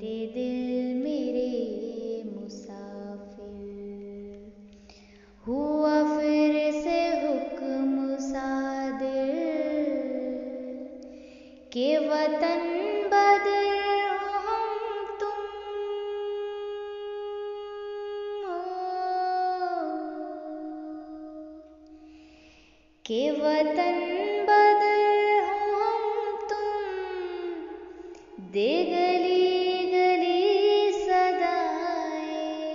मेरे दिल मेरे मुसाफिर, हुआ फिर से हुक्म सादिर के वतन बदर हो हम तुम, के वतन बदर हो हम तुम, दे गली गली सदाएं,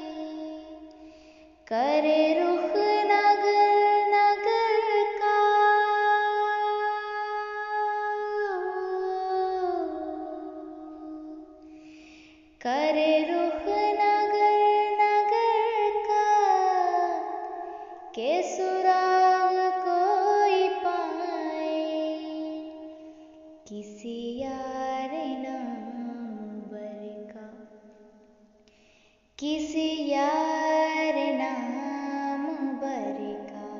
करे रुख नगर नगर का, करे रुख नगर नगर का, के सुराग कोई पाए, किसी यार नाम बर का, किसी यार नाम बर का।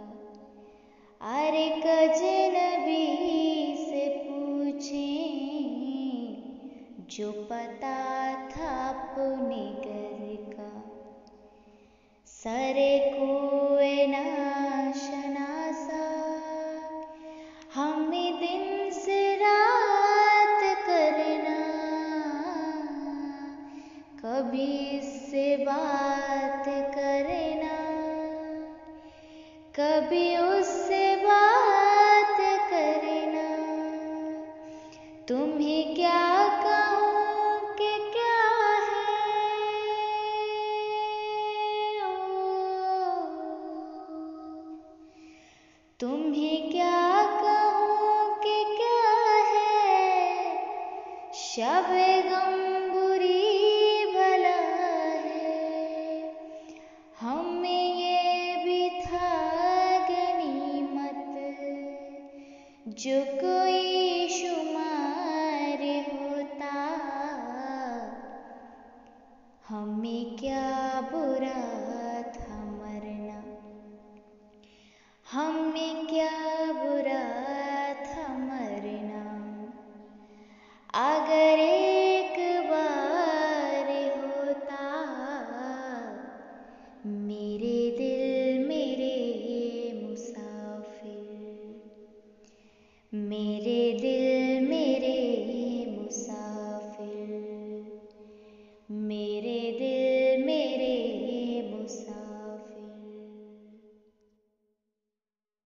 अरे अजनबी से पूछें जो पता था अपने घर का, सरे कुए नाशनासा हमें दिन से रात करना, कभी इससे बात करना, कभी उससे बात करना। तुम्हें क्या कहूँ कि क्या है, तुम्हें क्या कहूँ कि क्या है, शब-ए गम बुरी भला है, हमें ये भी था गनीमत जो कोई शुमार होता, हमें क्या बुरा था मरना, हमें क्या बुरा था मरना। अगर एक बार होता मेरे